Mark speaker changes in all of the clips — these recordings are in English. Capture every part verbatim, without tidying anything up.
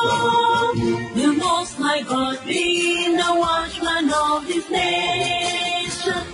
Speaker 1: The Most High God being the watchman of this nation.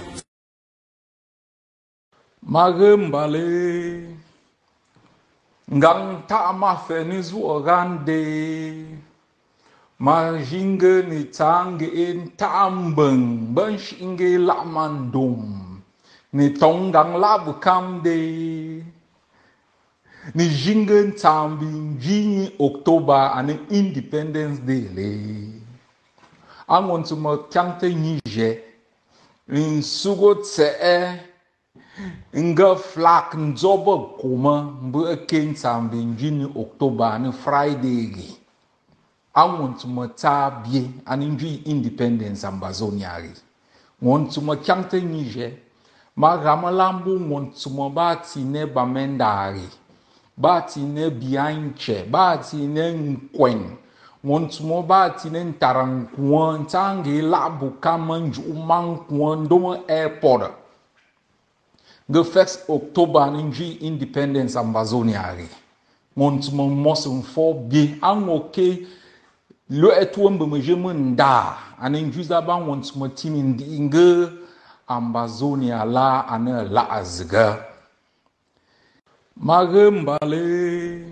Speaker 2: Magembale ngang ta ma feni zuorande majinge ni tange in tambeng ban shinge la mandum ni tongang la bukamde ni jingen tambi jini October and Independence Day le angon tuma kyangte nije in sugo tse nga flak nzoba kuma mbu ken tambi jini October ni Friday gi angon tuma tabie aninji Independence ambazoniari ngon tuma kyangte nije ma ramalambu ngon tuma ba tine bamendari ba tine bianche ba tine nkwen ngon tuma ba tine ntarankuan tangi labu kamanju mankuan domo airport the first October ninji Independence ambazoniari ngon tuma mosun fo bi angoke lo etuombe mejemu nda aninju zaba ngon tuma timi ndinge Ambazonia la ane la azga magembale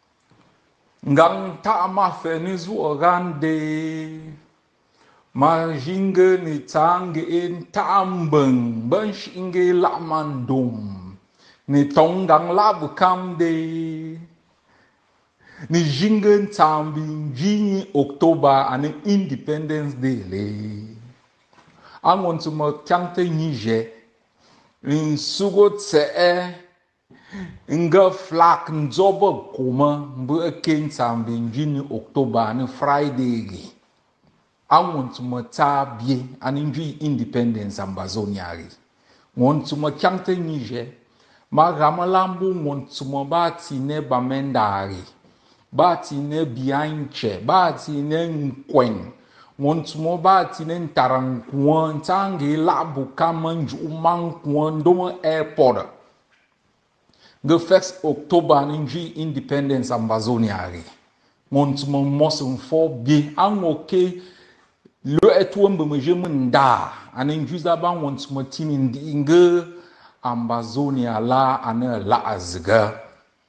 Speaker 2: ngang ta ma feni zuorande majinge ni tange in tambeng ban shinge la mandum ni tongang la bukamde ni jingen tambi jini October ane Independence Day le angon tuma kyangte nije in sugo tse nga flak nzoba kuma mbu ken tambi jini October ni Friday gi angon tuma tabie aninji Independence ambazoniari ngon tuma kyangte nije ma ramalambu ngon tuma ba tine bamendari ba tine bianche ba tine nkwen ngon tuma ba tine ntarankuan tangi labu kamanju mankuan domo airport the first October ninji Independence ambazoniari ngon tuma mosun fo bi angoke lo etuombe mejemu nda aninju zaba ngon tuma timi ndinge Ambazonia la ane la azga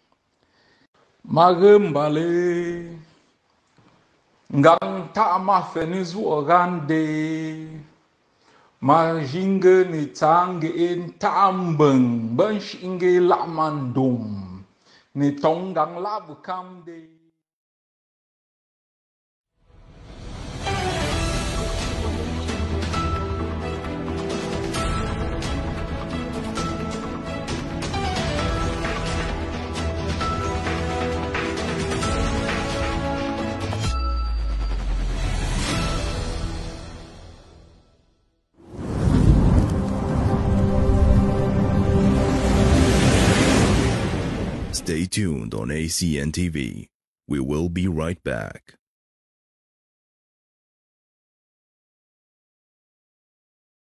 Speaker 2: magembale ngang ta ma feni zuorande majinge ni tange in tambeng ban shinge la mandum ni tongang la bukamde.
Speaker 3: Stay tuned on A C N T V. We will be right back.